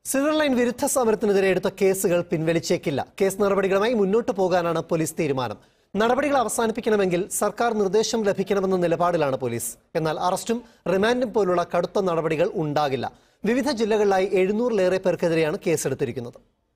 Silver line വിരുദ്ധ സമരത്തിനെതിരെ എടുത്ത കേസുകൾ പിൻവലിച്ചേക്കില്ല. കേസ് നടപടികളുമായി മുന്നോട്ട് പോകാനാണ് പോലീസ് തീരുമാനം. നടപടികൾ അവസാനിപ്പിക്കണമെങ്കിൽ സർക്കാർ നിർദ്ദേശം ലഭിക്കണമെന്ന നിലപാടിലാണ് പോലീസ്. എന്നാൽ അറസ്റ്റും റിമാൻഡും പോലുള്ള കടുത്ത നടപടികൾ ഉണ്ടാകില്ല. വിവിധ ജില്ലകളിലായി 700-ലേറെ പേർക്കെതിരെയാണ് കേസെടുത്തിരിക്കുന്നത്.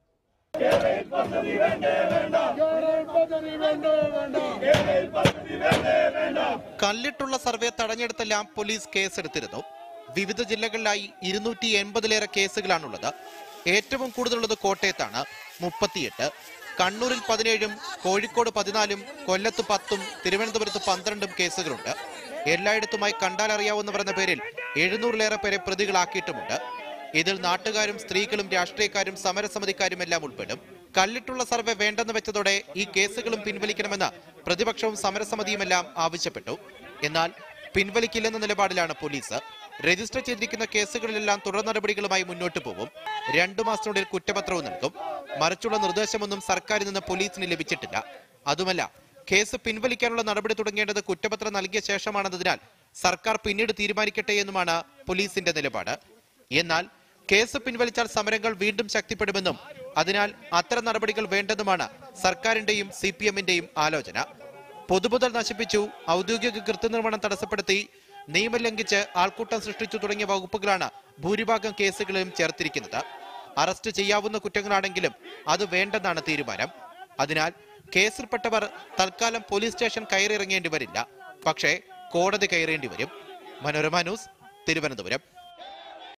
കല്ലിട്ടുള്ള സർവേ തടഞ്ഞെടുത്തെല്ലാം പോലീസ് കേസെടുത്തിരുന്നു. വിവിധ ജില്ലകളിലായി 280-ലേറെ കേസുകളാണുള്ളത്. ഏറ്റവും കൂടുതലുള്ളത് കോട്ടയത്താണ്, 38. കണ്ണൂരിൽ 17-ഉം കോഴിക്കോട് 14-ഉം കൊല്ലത്ത് 10-ഉം തിരുവനന്തപുരത്ത് 12-ഉം കേസുകളുണ്ട്. എല്ലായിടത്തുമായി കണ്ടാലറിയാവുന്നവരെന്ന പേരിൽ 700-ലേറെ പേരെ പ്രതികളാക്കിയിട്ടുമുണ്ട്. ഇതിൽ നാട്ടുകാരും സ്ത്രീകളും രാഷ്ട്രീയക്കാരും സമരസമിതിക്കാരും എല്ലാം ഉൾപ്പെടും. കല്ലിട്ടുള്ള സർവേ വേണ്ടെന്ന് വെച്ചതോടെ ഈ കേസുകളും പിൻവലിക്കണമെന്ന് പ്രതിപക്ഷവും സമരസമിതിയുമെല്ലാം ആവശ്യപ്പെട്ടു. എന്നാൽ പിൻവലിക്കില്ലെന്ന നിലപാടിലാണ് പോലീസ്. രജിസ്റ്റർ ചെയ്തിരിക്കുന്ന കേസുകളിലെല്ലാം തുടർ നടപടികളുമായി മുന്നോട്ട് പോകും. 2 മാസത്തിനുള്ളിൽ കുറ്റപത്രവും നൽകും. മറിച്ചുള്ള നിർദ്ദേശമൊന്നും സർക്കാരിൽ നിന്ന് പോലീസിന് ലഭിച്ചിട്ടില്ല. അതുമല്ല, കേസ് പിൻവലിക്കാനുള്ള നടപടി തുടങ്ങേണ്ടത് കുറ്റപത്രം നൽകിയ ശേഷമാണെന്നതിനാൽ സർക്കാർ പിന്നീട് തീരുമാനിക്കട്ടെ എന്നുമാണ് പോലീസിന്റെ നിലപാട്. എന്നാൽ കേസ് പിൻവലിച്ചാൽ സമരങ്ങൾ വീണ്ടും ശക്തിപ്പെടുമെന്നും അതിനാൽ അത്തരം നടപടികൾ വേണ്ടെന്നുമാണ് സർക്കാരിന്റെയും CPM-ന്റെയും ആലോചന. പൊതുമുതൽ നശിപ്പിച്ചു, ഔദ്യോഗിക കൃത്യനിർവഹണം തടസ്സപ്പെടുത്തി, നിയമം ലംഘിച്ച് ആൾക്കൂട്ടം സൃഷ്ടിച്ചു തുടങ്ങിയ വകുപ്പുകളാണ് ഭൂരിഭാഗം കേസുകളിലും ചേർത്തിരിക്കുന്നത്. അറസ്റ്റ് ചെയ്യാവുന്ന കുറ്റങ്ങളാണെങ്കിലും അത് വേണ്ടെന്നാണ് തീരുമാനം. അതിനാൽ കേസിൽപ്പെട്ടവർ തൽക്കാലം പോലീസ് സ്റ്റേഷൻ കയറിയിറങ്ങേണ്ടി വരില്ല, പക്ഷേ കോടതി കയറേണ്ടി വരും. മനോരമ ന്യൂസ്, തിരുവനന്തപുരം.